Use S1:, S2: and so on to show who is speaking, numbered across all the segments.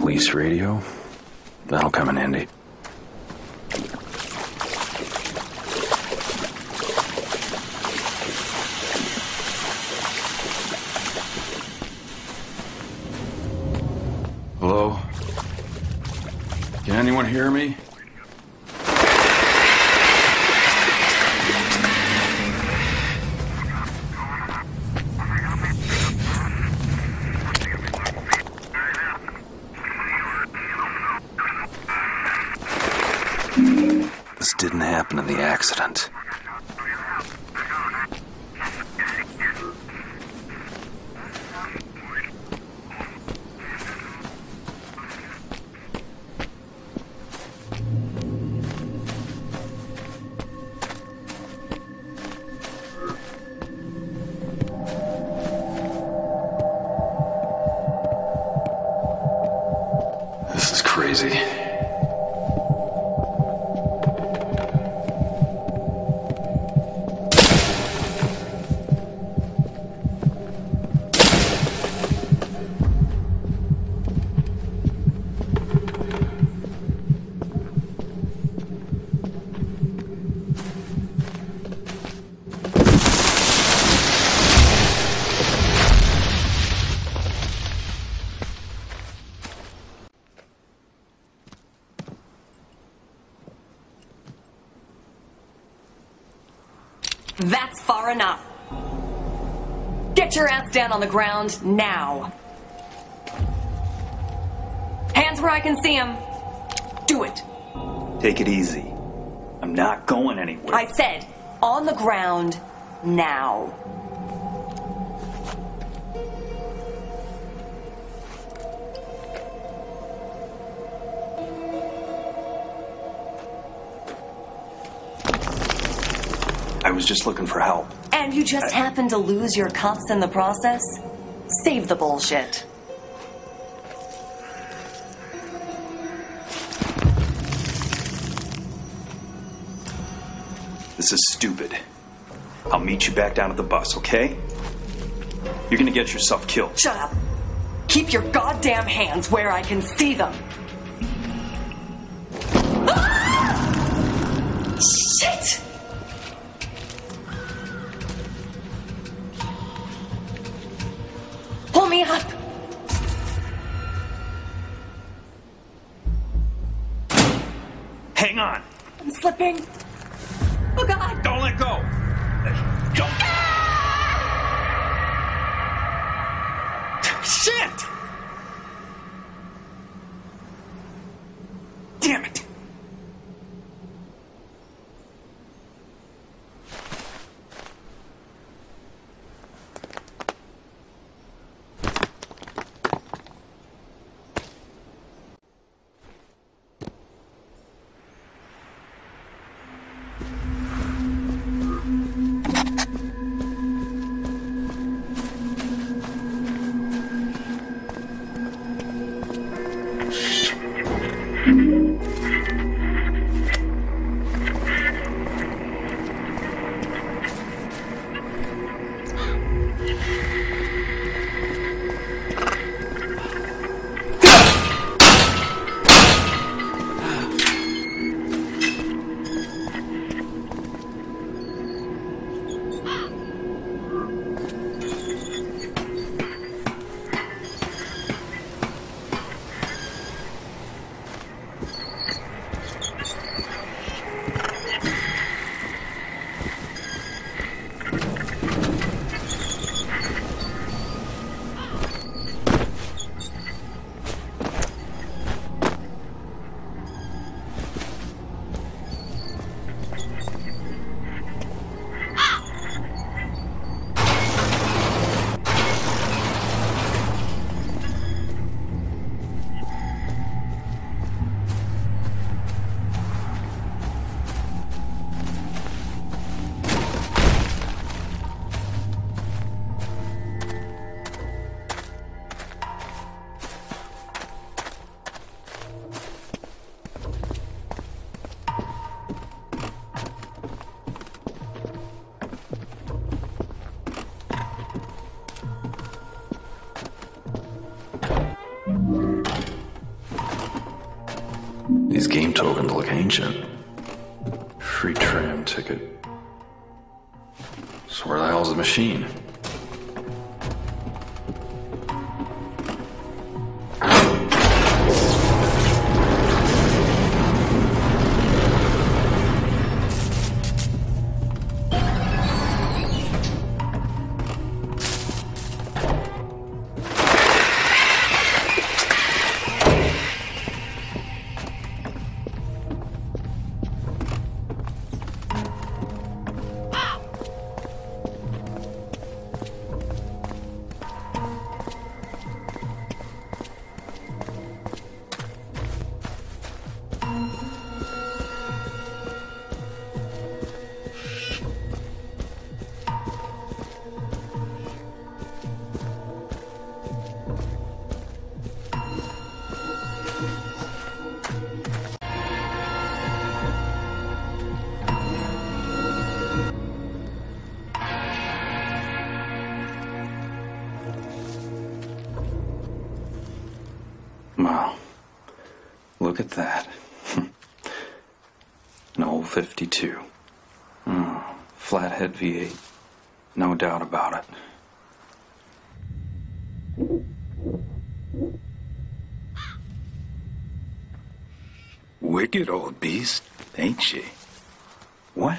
S1: Police radio? That'll come in handy. Hello? Can anyone hear me? This didn't happen in the accident. This is crazy.
S2: That's far enough. Get your ass down on the ground now. Hands where I can see them. Do it.
S3: Take it easy. I'm not going anywhere.
S2: I said, on the ground now.
S3: I was just looking for help.
S2: And you just happened to lose your cuffs in the process? Save the bullshit.
S3: This is stupid. I'll meet you back down at the bus, okay? You're gonna get yourself killed.
S2: Shut up. Keep your goddamn hands where I can see them. Ah! Shit! Pull me up.
S3: Hang on.
S2: I'm slipping. Oh, God.
S3: Don't let go. Don't. Shit! Damn it.
S1: These game tokens look ancient. Free tram ticket. So where the hell's the machine? Wow. Look at that. An old 52. Flathead V8. No doubt about it.
S4: Wicked old beast, ain't she?
S3: What?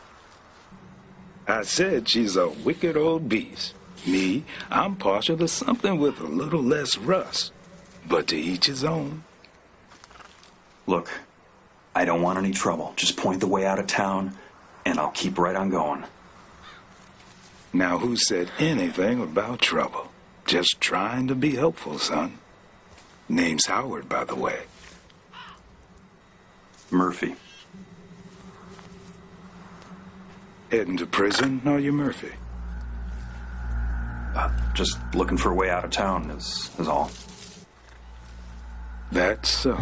S4: I said she's a wicked old beast. Me, I'm partial to something with a little less rust. But to each his own.
S3: Look, I don't want any trouble. Just point the way out of town, and I'll keep right on going.
S4: Now, who said anything about trouble? Just trying to be helpful, son. Name's Howard, by the way.
S3: Murphy.
S4: Heading to prison, are you, Murphy?
S3: Just looking for a way out of town is all.
S4: That's so.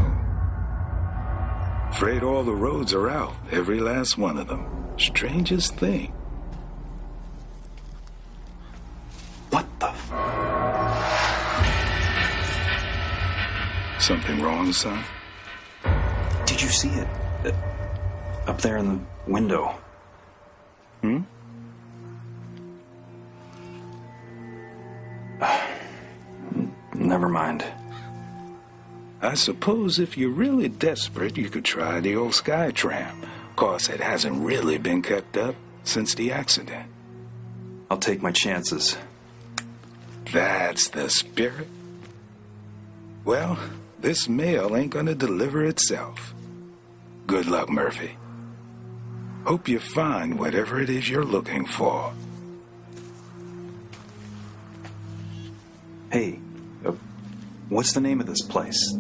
S4: Afraid all the roads are out, every last one of them. Strangest thing.
S3: What the
S4: Something wrong, son?
S3: Did you see it? Up there in the window. Never mind.
S4: I suppose if you're really desperate, you could try the old Skytram. Course, it hasn't really been kept up since the accident.
S3: I'll take my chances.
S4: That's the spirit. Well, this mail ain't gonna deliver itself. Good luck, Murphy. Hope you find whatever it is you're looking for.
S3: Hey, what's the name of this place?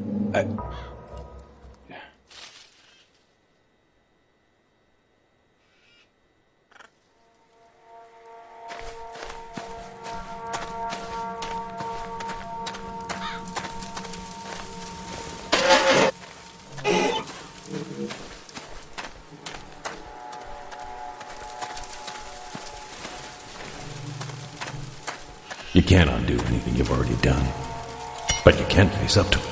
S5: You can't undo anything you've already done, but you can face up to it.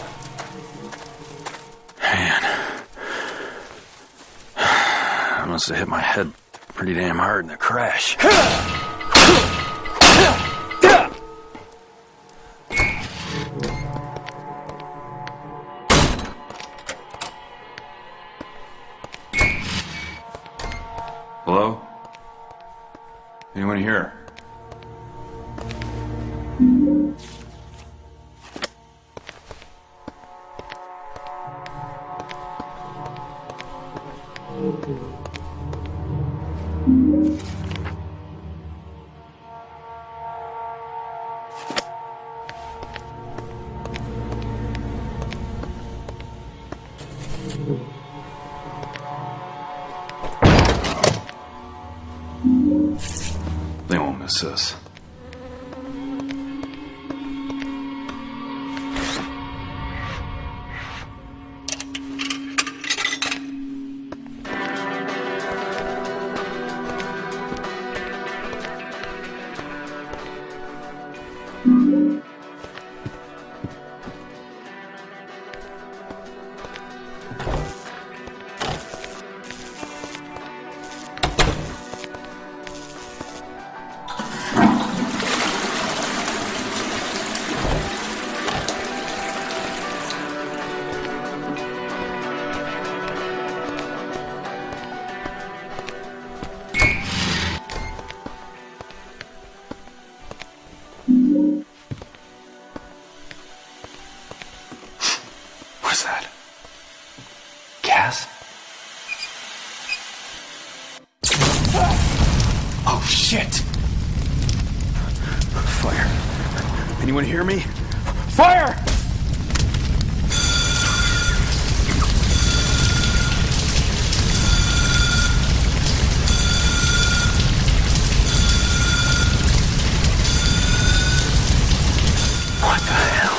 S1: Man. I must have hit my head pretty damn hard in the crash. Hello? Anyone here? They won't miss us. Shit! Fire. Anyone hear me? Fire! What the hell?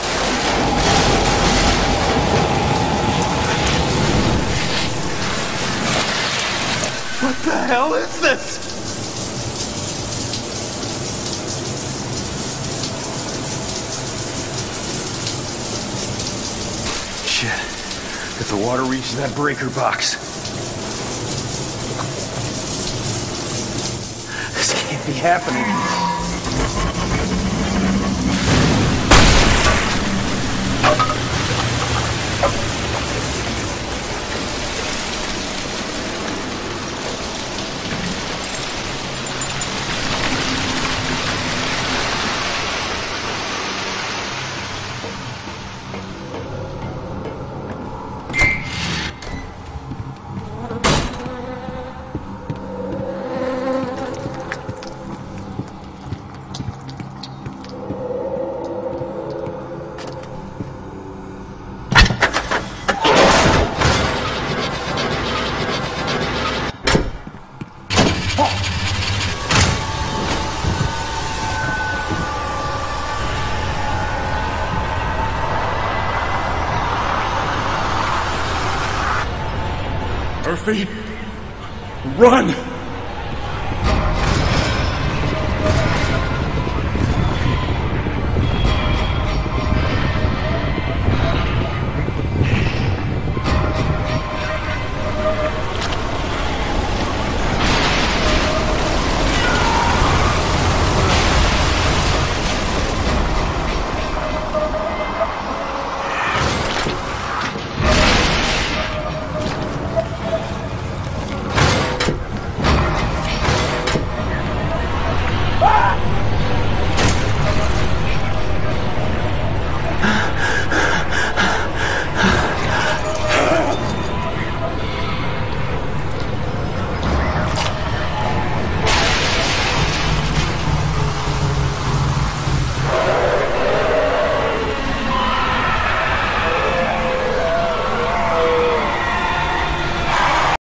S1: What the hell is this? Shit. If the water reaches that breaker box. This can't be happening. Murphy, run!